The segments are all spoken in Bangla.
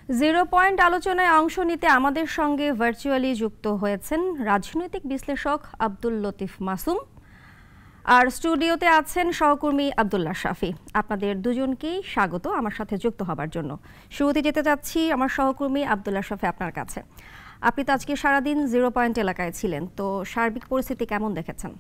জিরো পয়েন্ট আলোচনায় অংশ নিতে আমাদের সঙ্গে ভার্চুয়ালি যুক্ত হয়েছেন রাজনৈতিক বিশ্লেষক আব্দুল লতিফ মাসুম, আর স্টুডিওতে আছেন সহকর্মী আব্দুল্লাহ শাফি। আপনাদের দুজনকেই স্বাগত আমার সাথে যুক্ত হবার জন্য। শুরুতে যেতে যাচ্ছি আমার সহকর্মী আব্দুল্লাহ শাফি আপনার কাছে। আপনি তো আজকে সারাদিন জিরো পয়েন্ট এলাকায় ছিলেন, তো সার্বিক পরিস্থিতি কেমন দেখেছেন?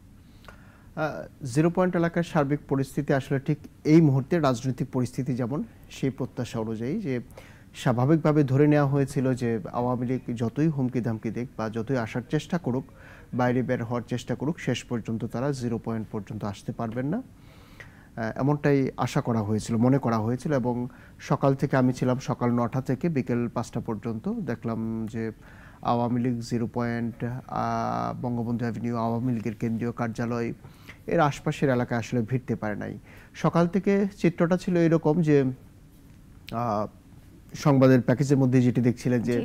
জিরো পয়েন্ট এলাকার সার্বিক পরিস্থিতি আসলে ঠিক এই মুহূর্তে রাজনৈতিক পরিস্থিতি যেমন সেই প্রত্যাশা অনুযায়ী, যে স্বাভাবিকভাবে ধরে নেওয়া হয়েছিল যে আওয়ামী লীগ যতই হুমকি ধামকি দিক বা যতই আসার চেষ্টা করুক, বাইরে বের হওয়ার চেষ্টা করুক, শেষ পর্যন্ত তারা জিরো পয়েন্ট পর্যন্ত আসতে পারবেন না, এমনটাই আশা করা হয়েছিল, মনে করা হয়েছিল। এবং সকাল থেকে আমি ছিলাম, সকাল 9টা থেকে বিকেল 5টা পর্যন্ত দেখলাম যে Awami League zero point, Bangabandhu avenue, Awami লীগের কেন্দ্রীয় কার্যালয়, এর আশপাশের এলাকায় আসলে ভিড়তে পারে নাই। সকাল থেকে চিত্রটা ছিল এরকম যে সংবাদের প্যাকেজের মধ্যে যেটি দেখছিলেন যে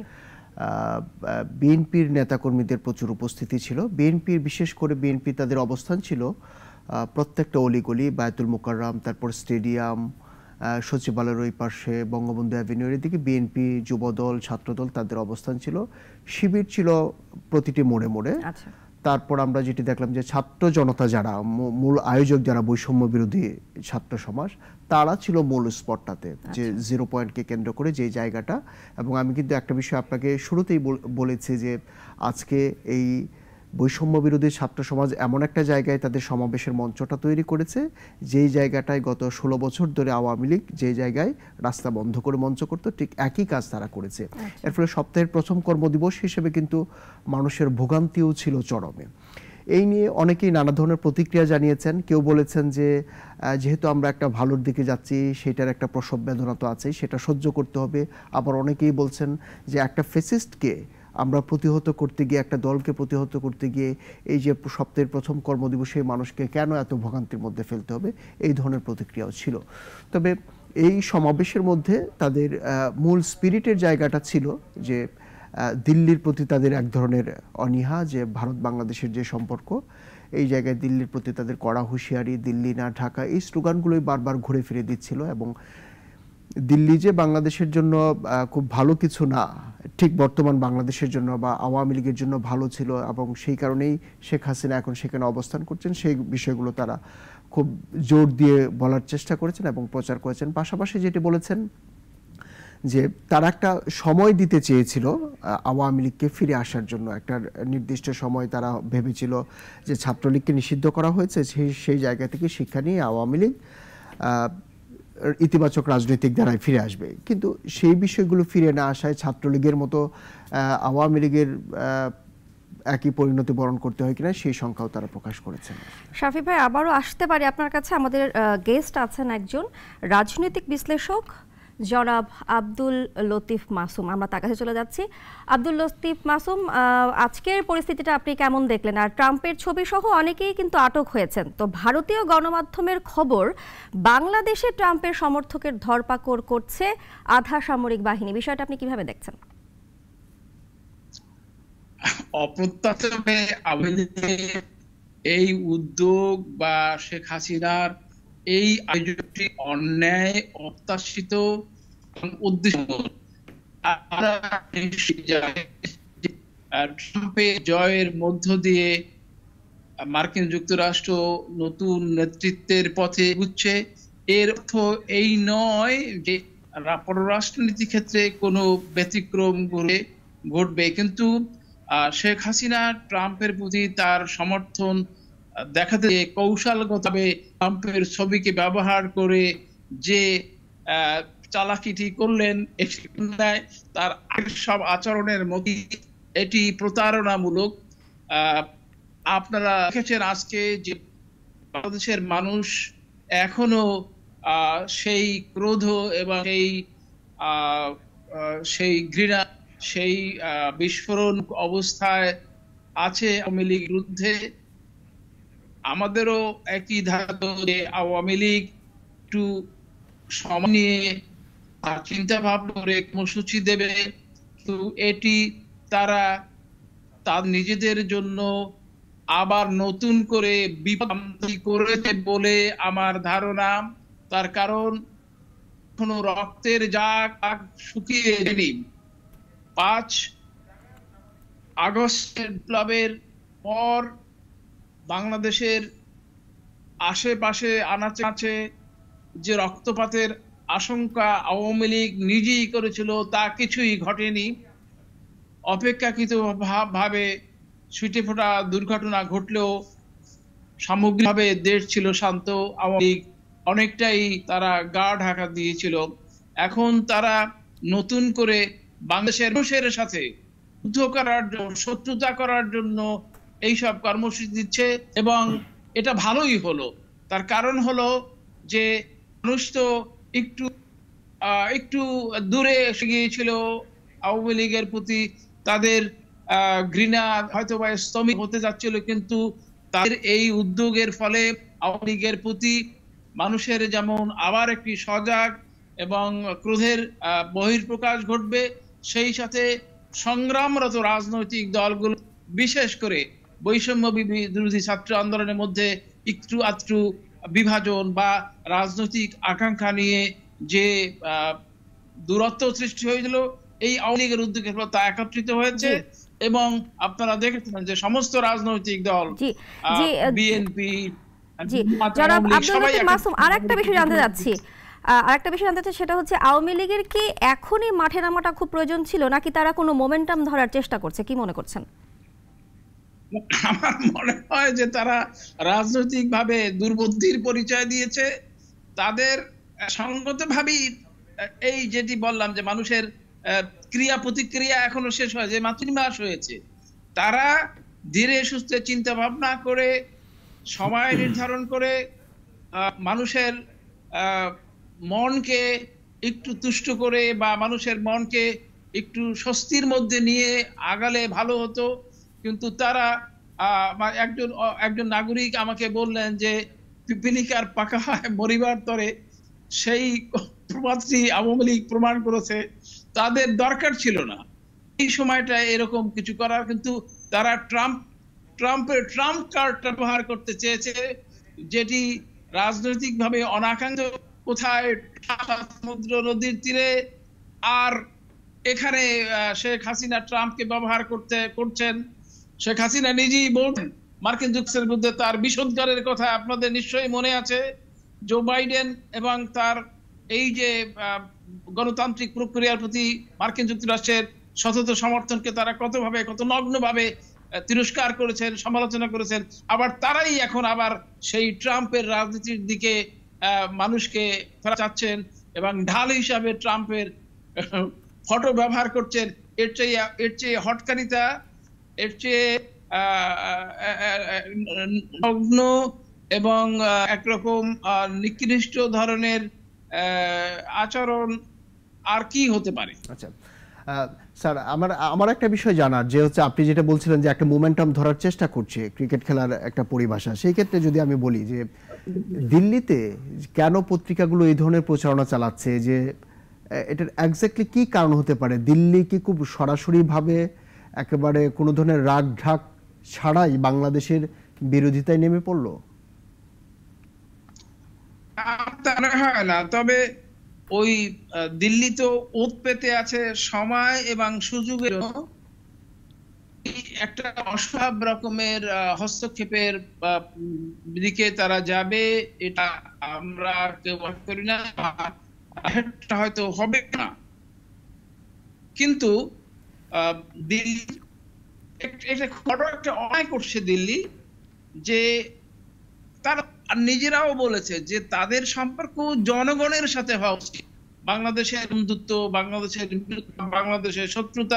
বিএনপির নেতাকর্মীদের প্রচুর উপস্থিতি ছিল। বিএনপির, বিশেষ করে বিএনপি তাদের অবস্থান ছিল প্রত্যেকটা অলিগলি, বায়তুল মোকাররম, তারপর স্টেডিয়াম, সচিবালয়ের ওই পাশে, বঙ্গবন্ধু অ্যাভিনিউর দিকে বিএনপি, যুবদল, ছাত্রদল তাদের অবস্থান ছিল। শিবির ছিল প্রতিটি মোড়ে মোড়ে। তারপর আমরা যেটি দেখলাম যে ছাত্র জনতা, যারা মূল আয়োজক, যারা বৈষম্য বিরোধী ছাত্র সমাজ, তারা ছিল মূল স্পটটাতে, যে জিরো পয়েন্টকে কেন্দ্র করে যে জায়গাটা। এবং আমি কিন্তু একটা বিষয় আপনাকে শুরুতেই বলেছি যে আজকে এই বৈষম্য বিরোধী ছাত্র সমাজ এমন একটা জায়গায় তাদের সমাবেশের মঞ্চটা তৈরি করেছে, যেই জায়গাটায় গত 16 বছর ধরে আওয়ামী লীগ যে জায়গায় রাস্তা বন্ধ করে মঞ্চ করতো, ঠিক একই কাজ তারা করেছে। এর ফলে সপ্তাহের প্রথম কর্মদিবস হিসেবে কিন্তু মানুষের ভোগান্তিও ছিল চরমে। এই নিয়ে অনেকেই নানা ধরনের প্রতিক্রিয়া জানিয়েছেন। কেউ বলেছেন যে যেহেতু আমরা একটা ভালোর দিকে যাচ্ছি, সেটার একটা প্রসব বেদনা তো আছেই, সেটা সহ্য করতে হবে। আবার অনেকেই বলছেন যে একটা ফেসিস্টকে আমরা প্রতিহত করতে গিয়ে, একটা দলকে প্রতিহত করতে গিয়ে এই যে সপ্তাহের প্রথম কর্মদিবসে মানুষকে কেন এত ভোগান্তির মধ্যে ফেলতে হবে, এই ধরনের প্রতিক্রিয়াও ছিল। তবে এই সমাবেশের মধ্যে তাদের মূল স্পিরিটের জায়গাটা ছিল যে দিল্লির প্রতি তাদের এক ধরনের অনীহা, যে ভারত বাংলাদেশের যে সম্পর্ক, এই জায়গায় দিল্লির প্রতি তাদের কড়া হুঁশিয়ারি, দিল্লি না ঢাকা, এই স্লোগানগুলোই বারবার ঘুরে ফিরে দিচ্ছিল। এবং দিল্লি যে বাংলাদেশের জন্য খুব ভালো কিছু না, ঠিক বর্তমান বাংলাদেশের জন্য বা আওয়ামী লীগের জন্য ভালো ছিল, এবং সেই কারণেই শেখ হাসিনা এখন সেখানে অবস্থান করছেন, সেই বিষয়গুলো তারা খুব জোর দিয়ে বলার চেষ্টা করেছেন এবং প্রচার করেছেন। পাশাপাশি যেটি বলেছেন যে তারা একটা সময় দিতে চেয়েছিল আওয়ামী লীগকে ফিরে আসার জন্য। একটা নির্দিষ্ট সময় তারা ভেবেছিল যে ছাত্রলীগকে নিষিদ্ধ করা হয়েছে, সেই জায়গা থেকে শিক্ষা নিয়ে আওয়ামী লীগ ইতিবাচক রাজনৈতিক ধারায় ফিরে আসবে। কিন্তু সেই বিষয়গুলো ফিরে না আসায় ছাত্রলীগের মতো আওয়ামী লীগের একই পরিণতি বরণ করতে হয় কিনা, সেই সংখ্যাও তারা প্রকাশ করেছেন। শাফি ভাই, আবারও আসতে পারি আপনার কাছে। আমাদের গেস্ট আছেন একজন রাজনৈতিক বিশ্লেষক জনাব আব্দুল লতিফ মাসুম, আমরা তার কাছে চলে যাচ্ছি। আব্দুল লতিফ মাসুম, আজকের পরিস্থিতিটা আপনি কেমন দেখলেন? আর ট্রাম্পের ছবি সহ অনেকেই কিন্তু আটক হয়েছেন। তো ভারতীয় গণমাধ্যমের খবর, বাংলাদেশে ট্রাম্পের সমর্থকের ধরপাকড় করছে আধা সামরিক বাহিনী, বিষয়টা আপনি কিভাবে দেখছেন? অপ্রত্যাশিতভাবে এই উদ্যোগ বা শেখ হাসিনার এই আয়োজনটি অন্যায়, অপ্রত্যাশিত এবং উদ্দেশ্য। ট্রাম্পের জয়ের মধ্য দিয়ে মার্কিন যুক্তরাষ্ট্র নতুন নেতৃত্বের পথে এগুচ্ছে। এর অর্থ এই নয় যে পররাষ্ট্রনীতি ক্ষেত্রে কোনো ব্যতিক্রম ঘটবে, কিন্তু শেখ হাসিনা ট্রাম্পের প্রতি তার সমর্থন দেখাতে কৌশলগতভাবে ট্রাম্পের ছবিকে ব্যবহার করে যে চালাকিটি করলেন, তার সব আচরণের মধ্যে এটি প্রতারণামূলক। আপনারা দেখেছেন আজকে যে বাংলাদেশের মানুষ এখনো সেই ক্রোধ এবং সেই ঘৃণা, সেই বিস্ফোরণ অবস্থায় আছে আওয়ামী লীগের বিরুদ্ধে। আমাদেরও একই ধারণা যে আওয়ামী লীগ একটু সময় নিয়ে চিন্তা ভাবনা করে কর্মসূচি দেবে, কিন্তু এটি তারা তার নিজেদের জন্য আবার নতুন করে বিভ্রান্তি করেছে বলে আমার ধারণা। তার কারণ এখনো রক্তের জাগ শুকিয়ে যায়নি। 5 আগস্টের বিপ্লবের পর বাংলাদেশের আশেপাশে আনাচে যে রক্তপাতের আশঙ্কা আওয়ামী লীগ নিজেই করেছিল তা কিছুই ঘটেনি। অপেক্ষাকৃত ভাবে ছুটে ফোটা দুর্ঘটনা ঘটলেও সামগ্রিকভাবে দেশ ছিল শান্ত। আওয়ামী লীগ অনেকটাই তারা গা ঢাকা দিয়েছিল। এখন তারা নতুন করে বাংলাদেশের মানুষের সাথে যুদ্ধ করার জন্য, শত্রুতা করার জন্য এইসব কর্মসূচি দিচ্ছে এবং এটা ভালোই হলো। তার কারণ হলো যে মানুষ তো একটু দূরে এসে গিয়েছিল আওয়ামী লীগের প্রতি, তাদের ঘৃণা হয়তো বা স্তমিত হতে যাচ্ছিল, কিন্তু তাদের এই উদ্যোগের ফলে আওয়ামী লীগের প্রতি মানুষের যেমন আবার একটি সজাগ এবং ক্রোধের বহিঃপ্রকাশ ঘটবে, সেই সাথে সংগ্রামরত রাজনৈতিক দলগুলো বিশেষ করে বৈষম্য বিরোধী ছাত্র আন্দোলনের মধ্যে একটু আধটু বিভাজন বা রাজনৈতিক আকাঙ্ক্ষা নিয়ে যে দূরত্ব সৃষ্টি হয়েছিল, এই আওয়ামী লীগের উদ্যোগে তা একত্রিত হয়েছে। এবং আপনারা দেখেছেন যে সমস্ত রাজনৈতিক দল, বিএনপি, আরেকটা বিষয় জানতে চাচ্ছি, সেটা হচ্ছে আওয়ামী লীগের কি এখনই মাঠে নামাটা খুব প্রয়োজন ছিল, নাকি তারা কোনো মোমেন্টাম ধরার চেষ্টা করছে? কি মনে করছেন? আমার মনে হয় যে তারা রাজনৈতিকভাবে দুর্বুদ্ধির পরিচয় দিয়েছে। তাদের সঙ্গতভাবেই এই যেটি বললাম যে মানুষের ক্রিয়া প্রতিক্রিয়া এখনো শেষ হয়, যে মাত্র 3 মাস হয়েছে, তারা ধীরে সুস্থে চিন্তা ভাবনা করে সময় নির্ধারণ করে মানুষের মনকে একটু তুষ্ট করে বা মানুষের মনকে একটু স্বস্তির মধ্যে নিয়ে আগালে ভালো হতো। কিন্তু তারা একজন নাগরিক আমাকে বললেন যে পিপিলিকার পাকা মরিবার তরে, সেই প্রবাদটি আওয়ামী লীগ প্রমাণ করেছে। তাদের দরকার ছিল না এই সময়টা এরকম কিছু করার, কিন্তু তারা ট্রাম্প কার্ড ব্যবহার করতে চেয়েছে, যেটি রাজনৈতিকভাবে অনাকাঙ্ক্ষিত। কোথায় সমুদ্র নদীর তীরে, আর এখানে শেখ হাসিনা ট্রাম্পকে ব্যবহার করছেন। শেখ হাসিনা নিজেই বলছেন মার্কিন যুক্তরাষ্ট্রের বিরুদ্ধে তার বিষোদ্গারের কথা আপনাদের নিশ্চয়ই মনে আছে। জো বাইডেন এবং তার এই যে গণতান্ত্রিক প্রক্রিয়ার প্রতি মার্কিন যুক্তরাষ্ট্রের সতত সমর্থনকে তারা কত নগ্নভাবে তিরস্কার করেছেন, সমালোচনা করেছেন। আবার তারাই এখন আবার সেই ট্রাম্পের রাজনীতির দিকে মানুষকে ফেরা চাচ্ছেন এবং ঢাল হিসাবে ট্রাম্পের ফটো ব্যবহার করছেন। এর চেয়ে হটকারিতা, এর চেয়ে নগ্ন এবং একরকম নিকৃষ্ট ধরনের আচরণ আর কি হতে পারে? আচ্ছা স্যার, আমার একটা বিষয় জানার, যে হচ্ছে আপনি যেটা বলছিলেন যে একটা মোমেন্টাম ধরার চেষ্টা করছে, ক্রিকেট খেলার একটা পরিভাষা, সেই ক্ষেত্রে যদি আমি বলি যে দিল্লিতে কেন পত্রিকাগুলো এই ধরনের প্রচারণা চালাচ্ছে, যে এটার এক্স্যাক্টলি কি কারণ হতে পারে? দিল্লি কি খুব সরাসরিভাবে একেবারে কোনো ধরনের রাগ ঢাক ছাড়াই বাংলাদেশের বিরোধিতায় নেমে পড়লো? হয় না, তবে ওই দিল্লি তো ওত পেতে আছে সময় এবং সুযোগের একটা অস্বাভাবিক রকমের হস্তক্ষেপের দিকে তারা যাবে, এটা আমরা কেউ করি না, হয়তো হবে না। কিন্তু দিল্লি একটা অন্যায় করছে দিল্লি, যে তারা নিজেরাও বলেছে যে তাদের সম্পর্ক জনগণের সাথে হওয়া উচিত। বাংলাদেশের বন্ধুত্ব, বাংলাদেশের শত্রুতা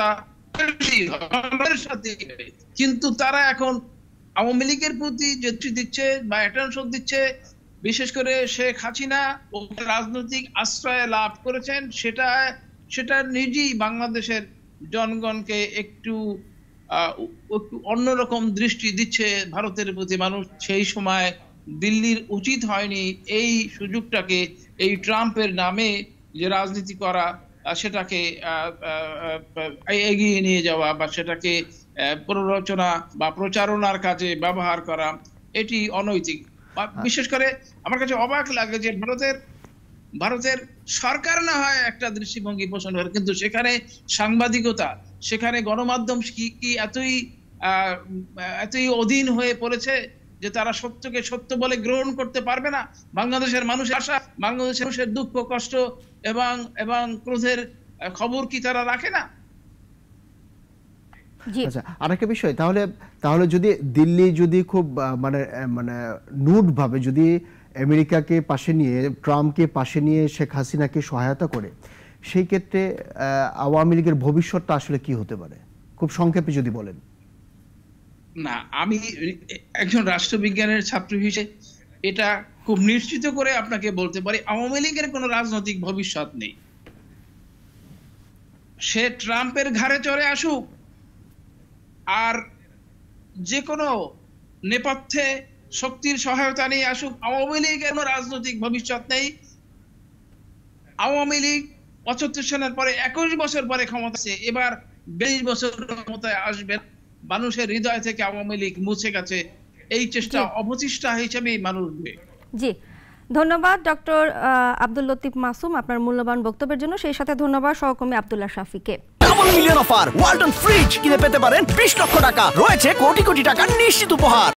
সাথে, কিন্তু তারা এখন আওয়ামী লীগের প্রতি যে দিচ্ছে বা অ্যাটেনশন দিচ্ছে, বিশেষ করে শেখ হাসিনা ও রাজনৈতিক আশ্রয় লাভ করেছেন, সেটা নিজেই বাংলাদেশের জনগণকে একটু অন্যরকম দৃষ্টি দিচ্ছে ভারতের প্রতি মানুষ। সেই সময় দিল্লির উচিত হয়নি এই সুযোগটাকে, এই ট্রাম্পের নামে যে রাজনীতি করা, সেটাকে এগিয়ে নিয়ে যাওয়া বা সেটাকে প্ররোচনা বা প্রচারণার কাজে ব্যবহার করা, এটি অনৈতিক। বিশেষ করে আমার কাছে অবাক লাগে যে ভারতের ভারতের সরকার না হয় একটা দৃষ্টিভঙ্গি পোষণ করে, কিন্তু সেখানে সাংবাদিকতা, সেখানে গণমাধ্যম কি এতই অধীন হয়ে পড়েছে যে তারা সত্যকে সত্য বলে গ্রহণ করতে পারবে না? বাংলাদেশের মানুষের আশা, বাংলাদেশের মানুষের দুঃখ কষ্ট এবং ক্রোধের খবর কি তারা রাখে না? আচ্ছা, আরেকটা বিষয়, তাহলে যদি দিল্লি যদি খুব মানে নুট ভাবে যদি আমেরিকাকে পাশে নিয়ে, ট্রাম্পকে পাশে নিয়ে শেখ হাসিনাকে সহায়তা করে, সেই ক্ষেত্রে আওয়ামী লীগের ভবিষ্যৎটা আসলে কি হতে পারে, খুব সংক্ষেপে যদি বলেন। না, আমি একজন রাষ্ট্রবিজ্ঞানের ছাত্র হিসেবে এটা খুব নিশ্চিত করে আপনাকে বলতে পারি, আওয়ামী লীগের কোনো রাজনৈতিক ভবিষ্যৎ নেই। সে ট্রাম্পের ঘাড়ে চড়ে আসুক আর যে কোনো নেপথ্যে শক্তির সহায়তা নিয়ে আসুক, আওয়ামী লীগের কোনো রাজনৈতিক ভবিষ্যৎ নেই। আওয়ামী লীগ ৭৫ সনের পরে ২১ বছর পরে ক্ষমতায়, এবার ২২ বছর ক্ষমতায় আসবেন। মানুষের হৃদয় থেকে আওয়ামী লীগ মুছে গেছে, এই চেষ্টা অপচেষ্টা হিসেবেই মানুষ দেখবে। জি, ধন্যবাদ ডক্টর আব্দুল লতিফ মাসুম আপনার মূল্যবান বক্তব্যের জন্য। সেই সাথে ধন্যবাদ সহকর্মী আব্দুল্লাহ শাফিকে। Double million offer, Walton fridge কিনে পেতে পারেন ২০ লক্ষ টাকা, রয়েছে কোটি কোটি টাকার নিশ্চিত উপহার।